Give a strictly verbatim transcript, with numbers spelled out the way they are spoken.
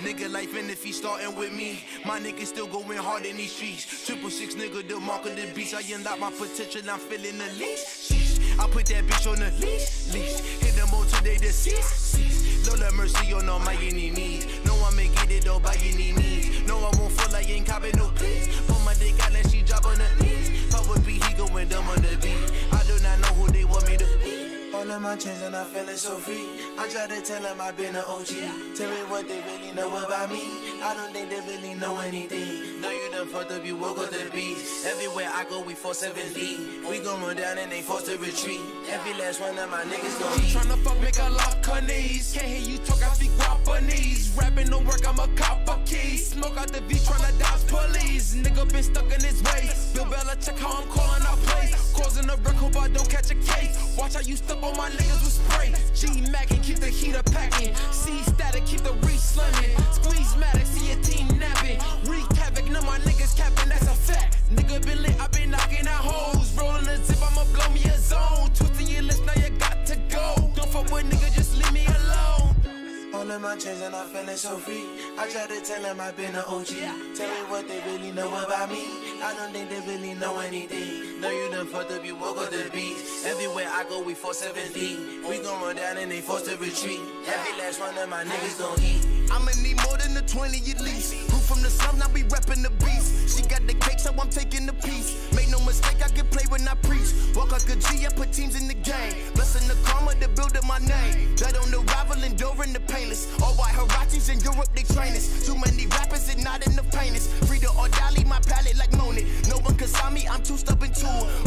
Nigga life and if he starting with me, my nigga still going hard in these streets. Triple six nigga, the mark of the beast. I unlock my potential, I'm feeling the least. I put that bitch on the leash, leash. Hit them all till they deceased. Lord have mercy on all my enemies. No one may get it though by any means. No, I won't feel like ain't copping no please. Put my dick out and she drop on her knees. Pop with beat, he going dumb on the beat. I do not know who they want me to be. All of my chains and I'm feeling so free. I try to tell them I've been an O G. Tell me what they really know about me. I don't think they really know anything. No, you done fucked up, you woke up the beast. Everywhere I go, we four seven lead. We gon' run down and they forced to retreat. Every last one of my niggas gon' eat. Tryna fuck, make her lock her knees. Can't hear you talk, I speak Guapanese. Rapping don't work, I'm a cop of keys. Smoke out the V, tryna dodge police. Nigga been stuck in his ways. Bill Bella, check how I'm calling out plays. Causing a wreck, hope I don't catch a case. Watch how you step on my niggas with spray. G-Mac and keep the heater packing. C-static, keep the reach slimming. Squeeze Matic, see your team napping. Wreak havoc, none my niggas capping, that's a fact. Nigga been lit, I been knocking out hoes. Rolling the zip, I'ma blow me a zone. Twisting your lips, now you got to go. Don't fuck with nigga, just leave me alone. All of my chains and I'm feeling so free. I try to tell them I've been an O G. Tell me what they really know about me. I don't think they really know anything. No, you done fucked up, you woke up the beast. Everywhere I go, we four seven lead. We gon' run down and they forced to retreat. Every last one of my niggas gon' eat. I'ma need more than a twenty at least. Who from the south, now be reppin' the beast. She got the cake, so I'm taking the piece. Make no mistake, I can play when I preach. Walk like a G, I put teams in the game. Blessing the karma to build up my name. That on the rival, enduring the painless. All white Hirachis in Europe, they train us. Too many rappers and not enough painters. Free to Ordali, my palette like Monet. No one can sign me, I'm too stubborn too.